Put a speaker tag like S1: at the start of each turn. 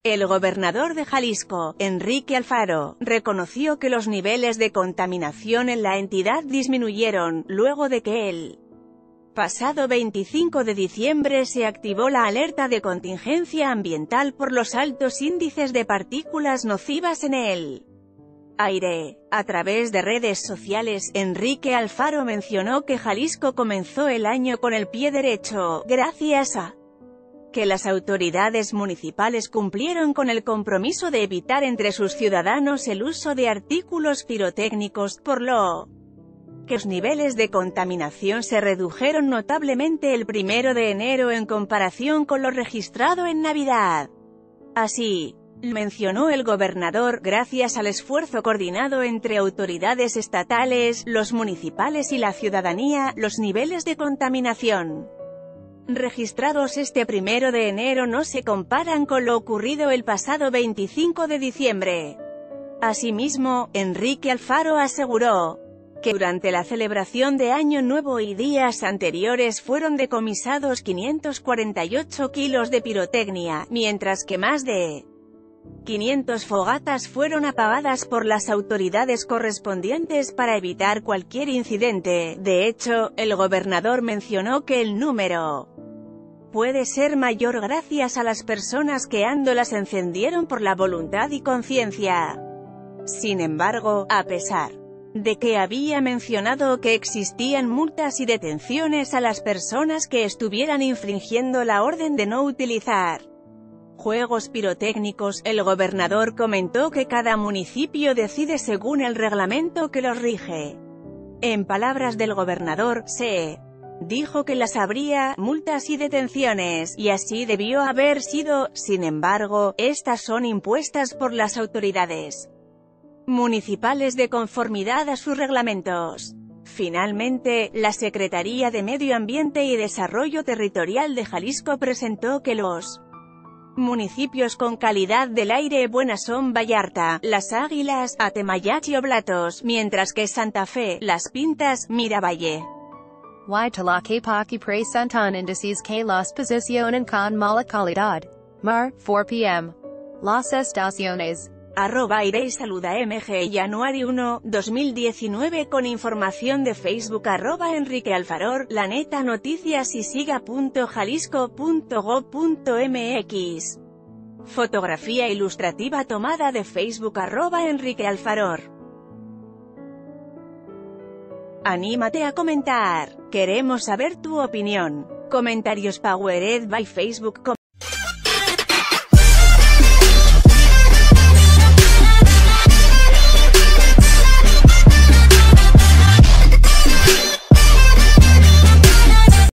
S1: El gobernador de Jalisco, Enrique Alfaro, reconoció que los niveles de contaminación en la entidad disminuyeron, luego de que el pasado 25 de diciembre se activó la alerta de contingencia ambiental por los altos índices de partículas nocivas en el aire. A través de redes sociales, Enrique Alfaro mencionó que Jalisco comenzó el año con el pie derecho, gracias a que las autoridades municipales cumplieron con el compromiso de evitar entre sus ciudadanos el uso de artículos pirotécnicos, por lo que los niveles de contaminación se redujeron notablemente el 1 de enero en comparación con lo registrado en Navidad. Así lo mencionó el gobernador, gracias al esfuerzo coordinado entre autoridades estatales, los municipales y la ciudadanía, los niveles de contaminación registrados este 1 de enero no se comparan con lo ocurrido el pasado 25 de diciembre. Asimismo, Enrique Alfaro aseguró que durante la celebración de Año Nuevo y días anteriores fueron decomisados 548 kilos de pirotecnia, mientras que más de 500 fogatas fueron apagadas por las autoridades correspondientes para evitar cualquier incidente. De hecho, el gobernador mencionó que el número puede ser mayor gracias a las personas que las encendieron por la voluntad y conciencia. Sin embargo, a pesar de que había mencionado que existían multas y detenciones a las personas que estuvieran infringiendo la orden de no utilizar juegos pirotécnicos, el gobernador comentó que cada municipio decide según el reglamento que los rige. En palabras del gobernador, se dijo que las habría multas y detenciones, y así debió haber sido. Sin embargo, estas son impuestas por las autoridades municipales de conformidad a sus reglamentos. Finalmente, la Secretaría de Medio Ambiente y Desarrollo Territorial de Jalisco presentó que los municipios con calidad del aire buena son Vallarta, Las Águilas, Atemayac y Oblatos, mientras que Santa Fe, Las Pintas, Miravalle.
S2: Huitlacapac y presentan índices que las posicionan con mala calidad. Mar, 4 p.m. Las estaciones.
S1: @aire y saluda MG Januario 1, 2019 con información de Facebook @Enrique Alfaror, La Neta Noticias y siga.jalisco.gov.mx. Fotografía ilustrativa tomada de Facebook @Enrique Alfaror. Anímate a comentar. Queremos saber tu opinión. Comentarios powered by Facebook.